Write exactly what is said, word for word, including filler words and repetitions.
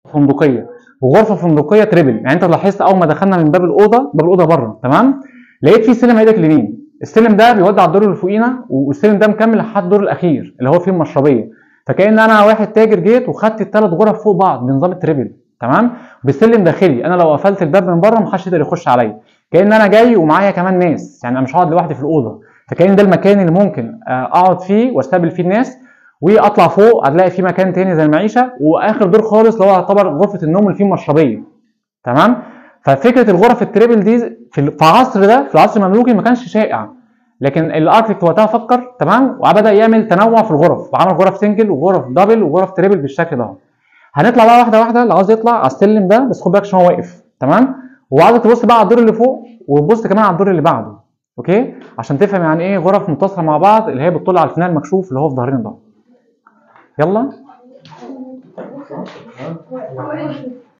فندقيه، وغرفه فندقيه تريبل. يعني انت لاحظت اول ما دخلنا من باب الاوضه، باب الاوضه بره تمام، لقيت في سلم ايدك اليمين، السلم ده بيودي على الدور اللي فوقينا، والسلم ده مكمل لحد الدور الاخير اللي هو فيه المشربيه. فكأن انا واحد تاجر جيت وخدت الثلاث غرف فوق بعض بنظام التريبل تمام، بسلم داخلي. انا لو قفلت الباب من بره محدش يقدر يخش عليا، كأن انا جاي ومعايا كمان ناس، يعني انا مش هقعد لوحدي في الاوضه. فكأن ده المكان اللي ممكن اقعد فيه واستقبل فيه الناس، واطلع فوق هتلاقي في مكان تاني زي المعيشه، واخر دور خالص اللي هو يعتبر غرفه النوم اللي فيه المشربيه تمام. ففكره الغرف التريبل دي في العصر ده، في العصر المملوكي ما كانش شائع، لكن الاركتكت وقتها فكر تمام، وبدا يعمل تنوع في الغرف، وعمل غرف سنجل وغرف دبل وغرف تريبل بالشكل ده. هنطلع بقى واحده واحده، اللي عاوز يطلع على السلم ده بس خد بالك عشان هو واقف تمام، وعاوزك تبص بقى على الدور اللي فوق وتبص كمان على الدور اللي بعده، اوكي، عشان تفهم يعني ايه غرف متصله مع بعض اللي هي بتطل على الفناء المكشوف اللي هو في ظهرنا ده. يلا